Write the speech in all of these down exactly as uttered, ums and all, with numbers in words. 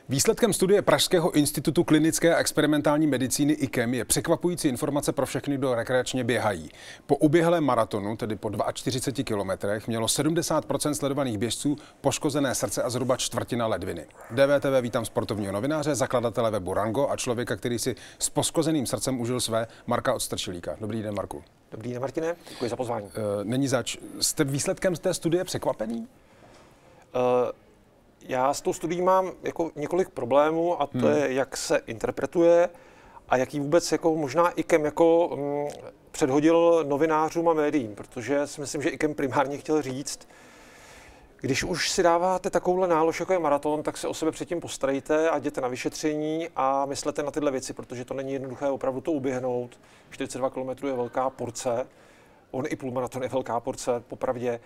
Výsledkem studie Pražského institutu klinické a experimentální medicíny I K E M je překvapující informace pro všechny, kdo rekreačně běhají. Po uběhlém maratonu, tedy po čtyřiceti dvou kilometrech, mělo sedmdesát procent sledovaných běžců poškozené srdce a zhruba čtvrtina ledviny. D V T V vítám sportovního novináře, zakladatele webu Rango a člověka, který si s poškozeným srdcem užil své, Marka Odstrčilíka. Dobrý den, Marku. Dobrý den, Martine. Děkuji za pozvání. Není zač. Jste výsledkem z té studie překvapený? Uh... Já s tou studií mám jako několik problémů a to hmm. je, jak se interpretuje a jaký vůbec jako možná I K E M jako mm, předhodil novinářům a médiím, protože si myslím, že I K E M primárně chtěl říct, když už si dáváte takovouhle nálož, jako je maraton, tak se o sebe předtím postarejte a jděte na vyšetření a myslete na tyhle věci, protože to není jednoduché opravdu to uběhnout. čtyřicet dva kilometrů je velká porce, on i půlmaraton je velká porce, popravdě.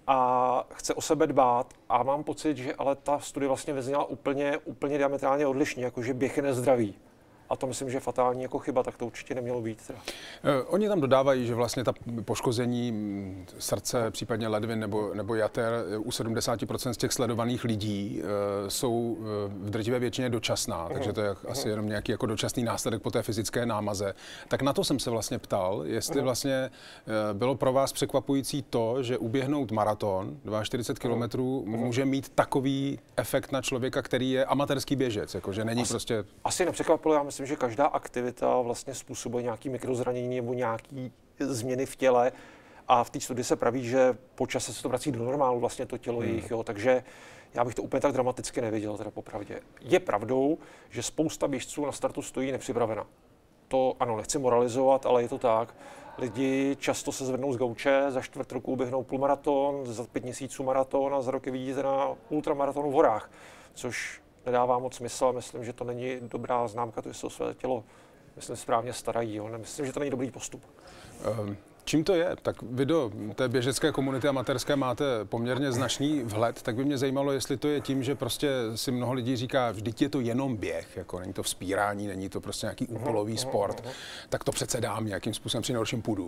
A chce o sebe dbát a mám pocit, že ale ta studie vlastně vyzněla úplně, úplně diametrálně odlišně, jakože běh je nezdravý. A to myslím, že je fatální jako chyba, tak to určitě nemělo být. Teda. Oni tam dodávají, že vlastně ta poškození srdce, případně ledvin nebo, nebo jater u sedmdesát procent z těch sledovaných lidí e, jsou v drtivé většině dočasná, takže to je uh-huh. asi jenom nějaký jako dočasný následek po té fyzické námaze. Tak na to jsem se vlastně ptal, jestli uh-huh. vlastně e, bylo pro vás překvapující to, že uběhnout maraton čtyřicet dva kilometrů uh-huh. může mít takový efekt na člověka, který je amatérský běžec, jakože není asi, prostě... Asi nepřekvapilo, já myslím, že každá aktivita vlastně způsobuje nějaké mikrozranění nebo nějaké změny v těle a v té studii se praví, že po čase se to vrací do normálu vlastně to tělo hmm. jejich, jo, takže já bych to úplně tak dramaticky neviděl, teda popravdě. Je pravdou, že spousta běžců na startu stojí nepřipravena. To ano, nechci moralizovat, ale je to tak. Lidi často se zvednou z gauče, za čtvrt roku uběhnou půlmaraton, za pět měsíců maraton a za roky vidíte na ultramaratonu v horách, což nedává moc smysl a myslím, že to není dobrá známka, to, že se o své tělo myslím, správně starají. Jo. Myslím, že to není dobrý postup. Um. Čím to je? Tak vy do té běžecké komunity amatérské máte poměrně značný vhled, tak by mě zajímalo, jestli to je tím, že prostě si mnoho lidí říká, vždyť je to jenom běh, jako není to vzpírání, není to prostě nějaký úkolový sport, tak to přece dám nějakým způsobem při nejhorším půjdu.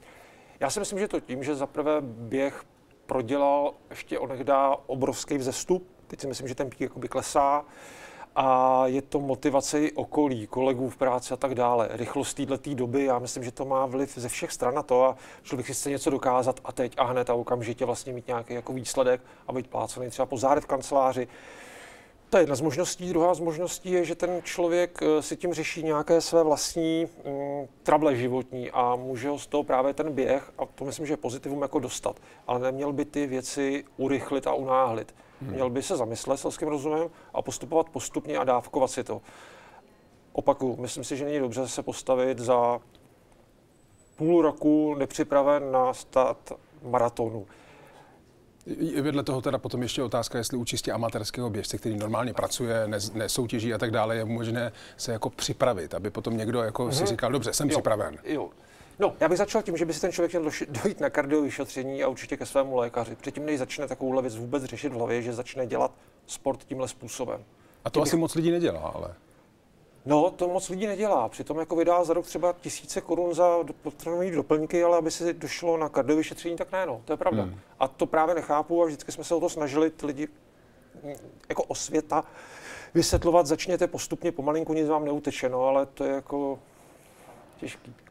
Já si myslím, že to tím, že zaprvé běh prodělal ještě onehdá obrovský vzestup, teď si myslím, že ten pík jakoby klesá, a je to motivace i okolí, kolegů v práci a tak dále. Rychlost této doby, já myslím, že to má vliv ze všech stran na to a člověk si chce něco dokázat a teď a hned a okamžitě vlastně mít nějaký jako výsledek a být plácený třeba po zádech v kanceláři. To je jedna z možností. Druhá z možností je, že ten člověk si tím řeší nějaké své vlastní mm, trable životní a může ho z toho právě ten běh, a to myslím, že je pozitivum, jako dostat. Ale neměl by ty věci urychlit a unáhlit. Hmm. Měl by se zamyslet selským rozumem a postupovat postupně a dávkovat si to. Opakuju, myslím si, že není dobře se postavit za půl roku nepřipraven na start maratonu. Vedle toho teda potom ještě otázka, jestli u čistě amatérského běžce, který normálně pracuje, nesoutěží a tak dále, je možné se jako připravit, aby potom někdo jako hmm. si říkal, dobře, jsem jo, připraven. Jo. No, já bych začal tím, že by si ten člověk měl dojít na kardiovyšetření a určitě ke svému lékaři. Předtím, než začne takovouhle věc vůbec řešit v hlavě, že začne dělat sport tímhle způsobem. A to tím asi bych... moc lidí nedělá, ale... No, to moc lidí nedělá. Přitom jako vydá za rok třeba tisíce korun za potřebné doplňky, ale aby si došlo na kardiovyšetření, tak ne, no, to je pravda. Hmm. A to právě nechápu a vždycky jsme se o to snažili ty lidi jako osvěta vysvětlovat, začněte postupně pomalinku, nic vám neuteče, no, ale to je jako těžký.